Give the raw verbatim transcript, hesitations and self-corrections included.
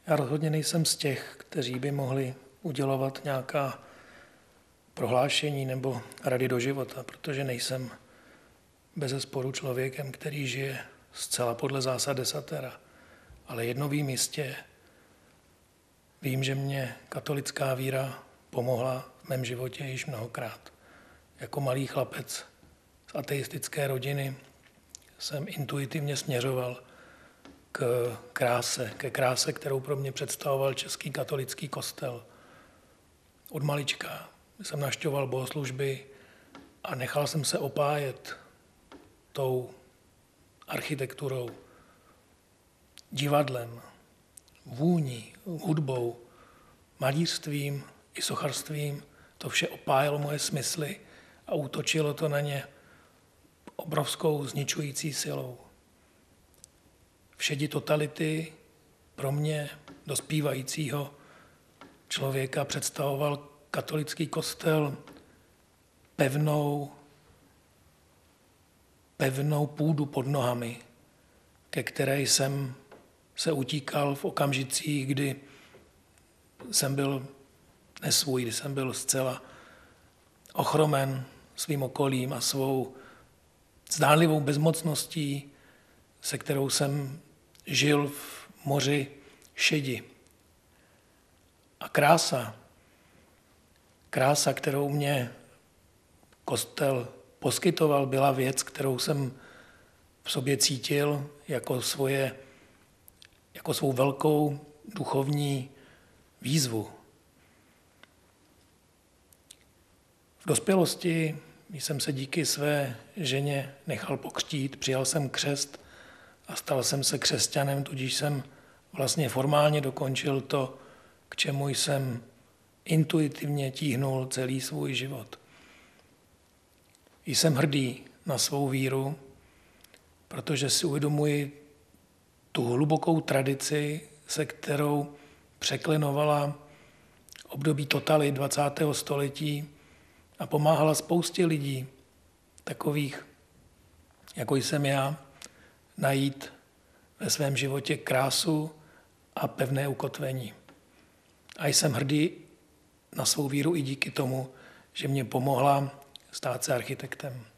Já rozhodně nejsem z těch, kteří by mohli udělovat nějaká prohlášení nebo rady do života, protože nejsem bezesporu člověkem, který žije zcela podle zásad desatera. Ale jedno vím jistě, vím, že mě katolická víra pomohla v mém životě již mnohokrát. Jako malý chlapec z ateistické rodiny jsem intuitivně směřoval k kráse, ke kráse, kterou pro mě představoval český katolický kostel. Od malička jsem navštěvoval bohoslužby a nechal jsem se opájet tou architekturou, divadlem, vůní, hudbou, malířstvím i sochařstvím. To vše opájelo moje smysly a útočilo to na ně obrovskou zničující silou. Všedi totality pro mě, dospívajícího člověka, představoval katolický kostel pevnou, pevnou půdu pod nohami, ke které jsem se utíkal v okamžicích, kdy jsem byl nesvůj, kdy jsem byl zcela ochromen svým okolím a svou zdánlivou bezmocností, se kterou jsem žil v moři šedi. A krása, krása, kterou mě kostel poskytoval, byla věc, kterou jsem v sobě cítil jako, svoje, jako svou velkou duchovní výzvu. V dospělosti jsem se díky své ženě nechal pokřtít, přijal jsem křest a stal jsem se křesťanem, tudíž jsem vlastně formálně dokončil to, k čemu jsem intuitivně tíhnul celý svůj život. Jsem hrdý na svou víru, protože si uvědomuji tu hlubokou tradici, se kterou překlenovala období totalit dvacátého století a pomáhala spoustě lidí, takových, jako jsem já, najít ve svém životě krásu a pevné ukotvení. A jsem hrdý na svou víru i díky tomu, že mě pomohla stát se architektem.